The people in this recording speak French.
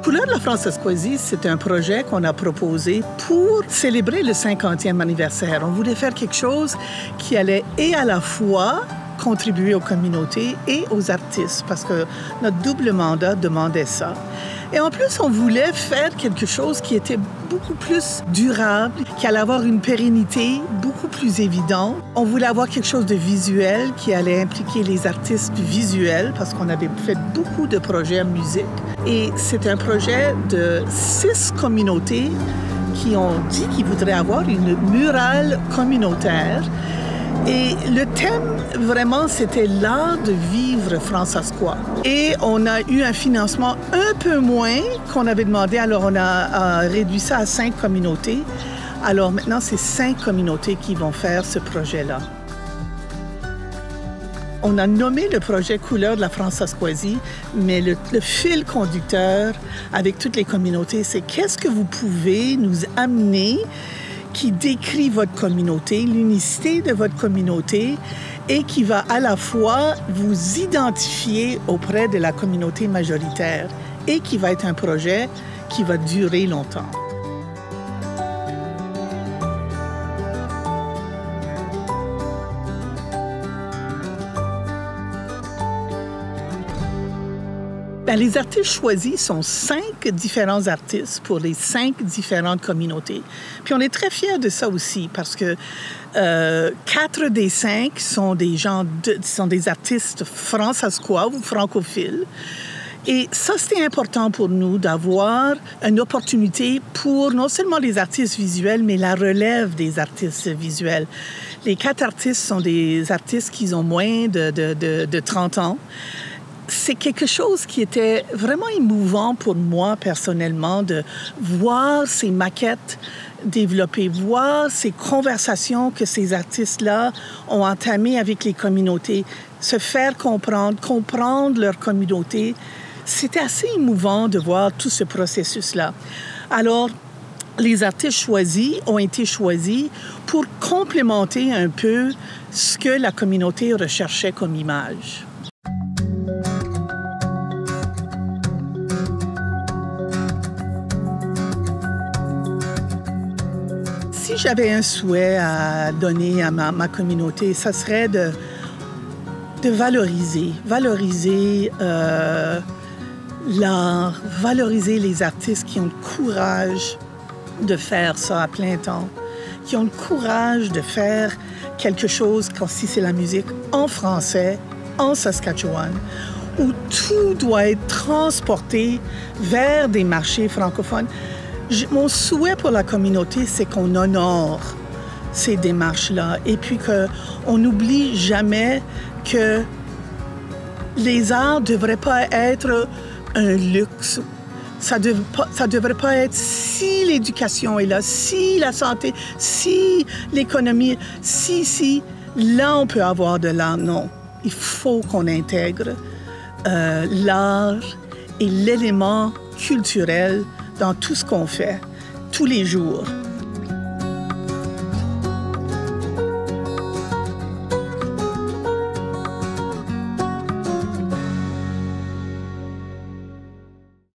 Couleurs de la Françoisie, c'est un projet qu'on a proposé pour célébrer le 50e anniversaire. On voulait faire quelque chose qui allait et à la fois contribuer aux communautés et aux artistes, parce que notre double mandat demandait ça. Et en plus, on voulait faire quelque chose qui était beaucoup plus durable, qui allait avoir une pérennité beaucoup plus évidente. On voulait avoir quelque chose de visuel qui allait impliquer les artistes visuels, parce qu'on avait fait beaucoup de projets en musique. Et c'est un projet de 6 communautés qui ont dit qu'ils voudraient avoir une murale communautaire. Et le thème, vraiment, c'était l'art de vivre francescois. Et on a eu un financement un peu moins qu'on avait demandé, alors on a réduit ça à 5 communautés. Alors maintenant, c'est 5 communautés qui vont faire ce projet-là. On a nommé le projet Couleurs de la Françoisie, mais le fil conducteur avec toutes les communautés, c'est qu'est-ce que vous pouvez nous amener qui décrit votre communauté, l'unicité de votre communauté et qui va à la fois vous identifier auprès de la communauté majoritaire et qui va être un projet qui va durer longtemps. Bien, les artistes choisis sont 5 différents artistes pour les 5 différentes communautés. Puis on est très fiers de ça aussi parce que 4 des 5 sont des artistes francescois ou francophiles. Et ça, c'était important pour nous d'avoir une opportunité pour non seulement les artistes visuels, mais la relève des artistes visuels. Les 4 artistes sont des artistes qui ont moins de 30 ans. C'est quelque chose qui était vraiment émouvant pour moi personnellement de voir ces maquettes développer, voir ces conversations que ces artistes-là ont entamées avec les communautés, se faire comprendre leur communauté. C'était assez émouvant de voir tout ce processus-là. Alors, les artistes choisis ont été choisis pour complémenter un peu ce que la communauté recherchait comme image. Si j'avais un souhait à donner à ma communauté, ça serait de valoriser l'art, valoriser les artistes qui ont le courage de faire ça à plein temps, qui ont le courage de faire quelque chose, comme si c'est la musique, en français, en Saskatchewan, où tout doit être transporté vers des marchés francophones. Mon souhait pour la communauté, c'est qu'on honore ces démarches-là et puis qu'on n'oublie jamais que les arts ne devraient pas être un luxe. Ça devrait pas être si l'éducation est là, si la santé, si l'économie, si là on peut avoir de l'art. Non, il faut qu'on intègre l'art et l'élément culturel dans tout ce qu'on fait, tous les jours.